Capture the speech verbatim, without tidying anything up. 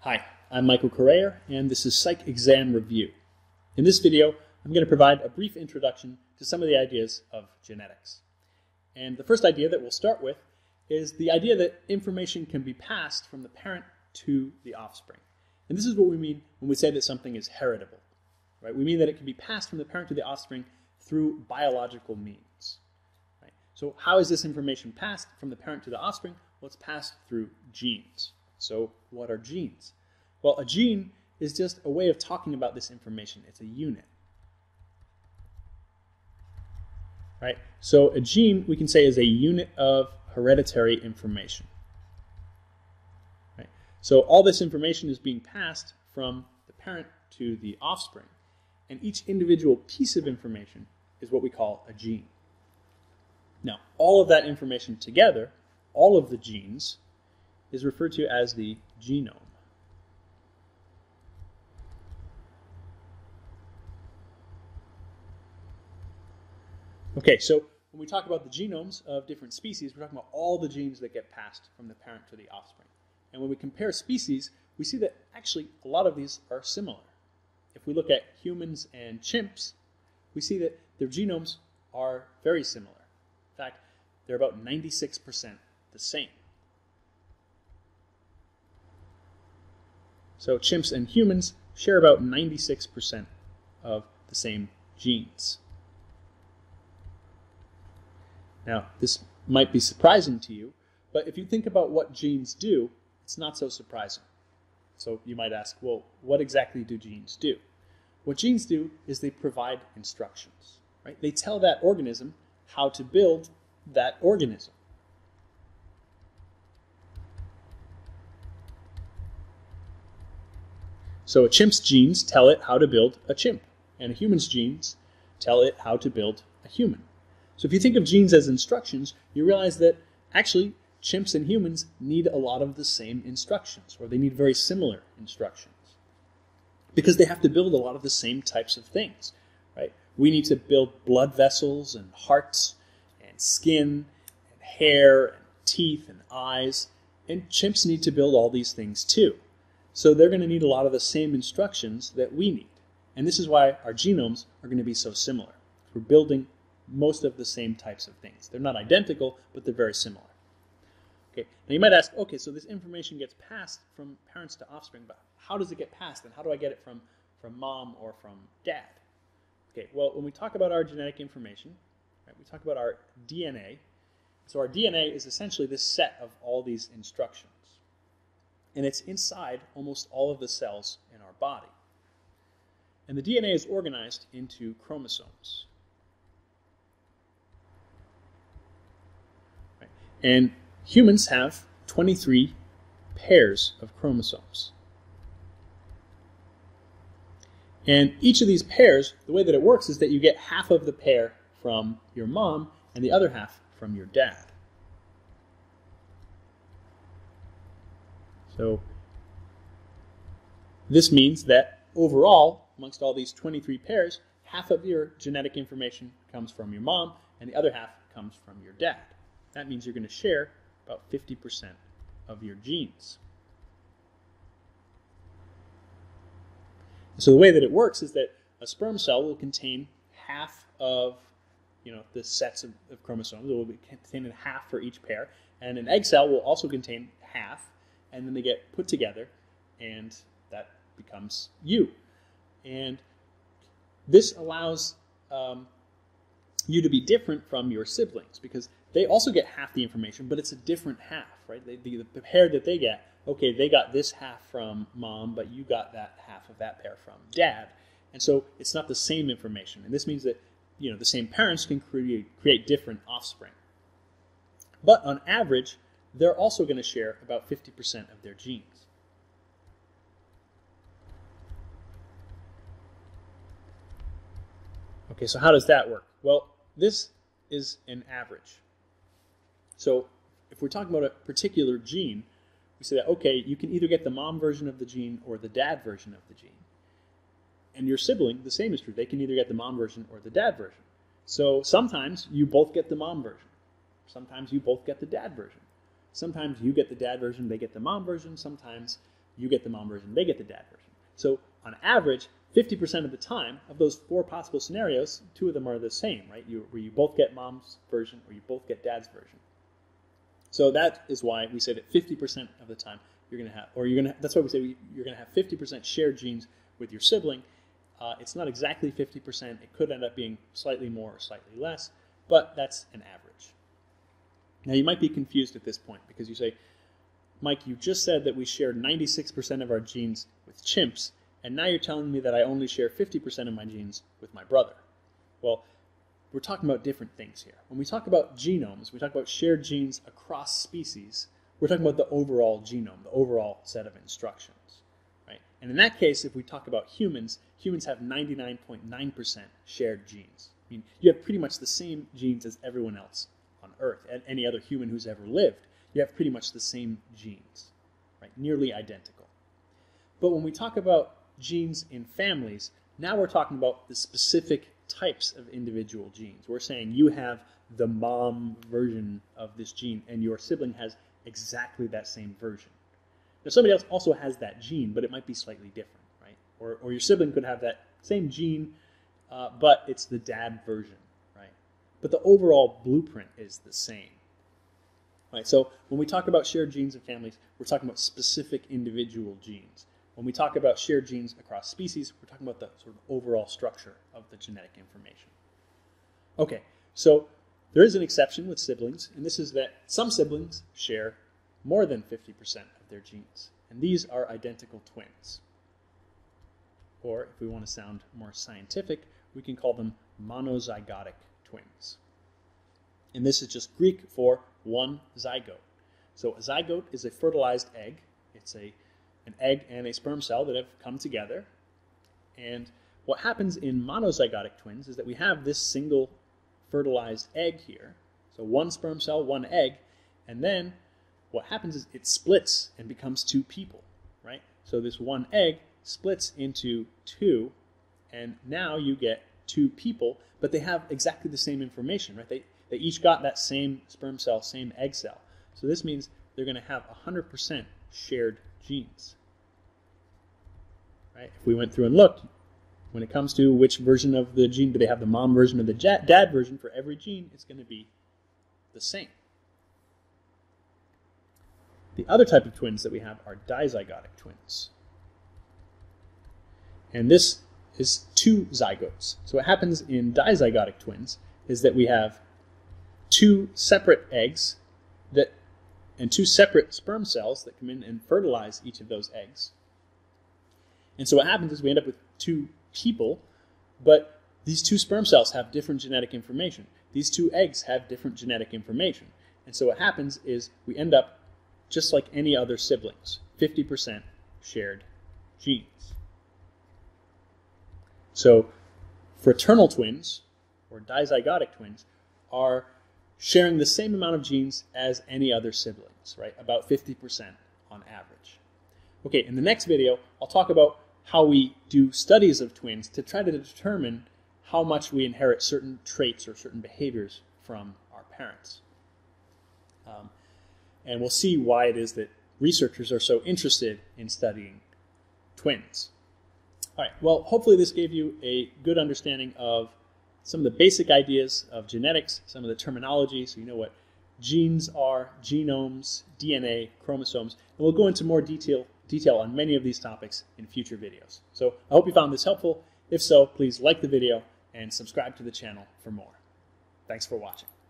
Hi, I'm Michael Correa, and this is Psych Exam Review. In this video, I'm going to provide a brief introduction to some of the ideas of genetics. And the first idea that we'll start with is the idea that information can be passed from the parent to the offspring. And this is what we mean when we say that something is heritable. Right? We mean that it can be passed from the parent to the offspring through biological means. Right? So how is this information passed from the parent to the offspring? Well, it's passed through genes. So what are genes? Well, a gene is just a way of talking about this information. It's a unit. Right? So a gene, we can say, is a unit of hereditary information. Right? So all this information is being passed from the parent to the offspring. And each individual piece of information is what we call a gene. Now, all of that information together, all of the genes, is referred to as the genome. Okay, so when we talk about the genomes of different species, we're talking about all the genes that get passed from the parent to the offspring. And when we compare species, we see that actually a lot of these are similar. If we look at humans and chimps, we see that their genomes are very similar. In fact, they're about ninety-six percent the same. So chimps and humans share about ninety-six percent of the same genes. Now, this might be surprising to you, but if you think about what genes do, it's not so surprising. So you might ask, well, what exactly do genes do? What genes do is they provide instructions, right? They tell that organism how to build that organism. So a chimp's genes tell it how to build a chimp, and a human's genes tell it how to build a human. So if you think of genes as instructions, you realize that actually chimps and humans need a lot of the same instructions, or they need very similar instructions, because they have to build a lot of the same types of things, right? We need to build blood vessels and hearts and skin and hair and teeth and eyes, and chimps need to build all these things too. So they're going to need a lot of the same instructions that we need. And this is why our genomes are going to be so similar. We're building most of the same types of things. They're not identical, but they're very similar. Okay. Now you might ask, okay, so this information gets passed from parents to offspring, but how does it get passed? And how do I get it from, from mom or from dad? Okay, well, when we talk about our genetic information, right, we talk about our D N A. So our D N A is essentially this set of all these instructions. And it's inside almost all of the cells in our body. And the D N A is organized into chromosomes. Right. And humans have twenty-three pairs of chromosomes. And each of these pairs, the way that it works is that you get half of the pair from your mom and the other half from your dad. So this means that overall, amongst all these twenty-three pairs, half of your genetic information comes from your mom and the other half comes from your dad. That means you're going to share about fifty percent of your genes. So the way that it works is that a sperm cell will contain half of, you know, the sets of, of chromosomes. It will be containing half for each pair, and an egg cell will also contain half. And then they get put together, and that becomes you. And this allows um, you to be different from your siblings, because they also get half the information, but it's a different half, right? They, the, the pair that they get, okay, they got this half from mom, but you got that half of that pair from dad. And so it's not the same information. And this means that, you know, the same parents can create, create different offspring. But on average, they're also going to share about fifty percent of their genes. Okay, so how does that work? Well, this is an average. So if we're talking about a particular gene, we say that, okay, you can either get the mom version of the gene or the dad version of the gene. And your sibling, the same is true. They can either get the mom version or the dad version. So sometimes you both get the mom version. Sometimes you both get the dad version. Sometimes you get the dad version, they get the mom version. Sometimes you get the mom version, they get the dad version. So on average, fifty percent of the time, of those four possible scenarios, two of them are the same, right? You, where you both get mom's version or you both get dad's version. So that is why we say that fifty percent of the time you're going to have, or you're going to, that's why we say we, you're going to have fifty percent shared genes with your sibling. Uh, it's not exactly fifty percent. It could end up being slightly more or slightly less, but that's an average. Now you might be confused at this point because you say, Mike, you just said that we share ninety-six percent of our genes with chimps, and now you're telling me that I only share fifty percent of my genes with my brother. Well, we're talking about different things here. When we talk about genomes, we talk about shared genes across species. We're talking about the overall genome, the overall set of instructions, right? And in that case, if we talk about humans, humans have ninety-nine point nine percent shared genes. I mean, you have pretty much the same genes as everyone else on Earth, and any other human who's ever lived. You have pretty much the same genes, right? Nearly identical. But when we talk about genes in families, now we're talking about the specific types of individual genes. We're saying you have the mom version of this gene and your sibling has exactly that same version. Now somebody else also has that gene, but it might be slightly different, right? Or, or your sibling could have that same gene, uh, but it's the dad version, right? But the overall blueprint is the same. Right, so when we talk about shared genes in families, we're talking about specific individual genes. When we talk about shared genes across species, we're talking about the sort of overall structure of the genetic information. Okay, so there is an exception with siblings, and this is that some siblings share more than fifty percent of their genes, and these are identical twins. Or, if we want to sound more scientific, we can call them monozygotic twins. And this is just Greek for one zygote. So a zygote is a fertilized egg. It's a, an egg and a sperm cell that have come together. And what happens in monozygotic twins is that we have this single fertilized egg here. So one sperm cell, one egg. And then what happens is it splits and becomes two people, right? So this one egg splits into two, and now you get two people, but they have exactly the same information, right? They, They each got that same sperm cell, same egg cell. So this means they're going to have one hundred percent shared genes. Right? If we went through and looked, when it comes to which version of the gene, do they have the mom version or the dad version, for every gene, it's going to be the same. The other type of twins that we have are dizygotic twins. And this is two zygotes. So what happens in dizygotic twins is that we have two separate eggs that, and two separate sperm cells that come in and fertilize each of those eggs. And so what happens is we end up with two people, but these two sperm cells have different genetic information. These two eggs have different genetic information. And so what happens is we end up just like any other siblings, fifty percent shared genes. So fraternal twins, or dizygotic twins, are sharing the same amount of genes as any other siblings, right? About fifty percent on average. Okay, in the next video, I'll talk about how we do studies of twins to try to determine how much we inherit certain traits or certain behaviors from our parents. Um, and we'll see why it is that researchers are so interested in studying twins. All right, well, hopefully this gave you a good understanding of some of the basic ideas of genetics, some of the terminology, so you know what genes are, genomes, D N A, chromosomes, and we'll go into more detail, detail on many of these topics in future videos. So I hope you found this helpful. If so, please like the video and subscribe to the channel for more. Thanks for watching.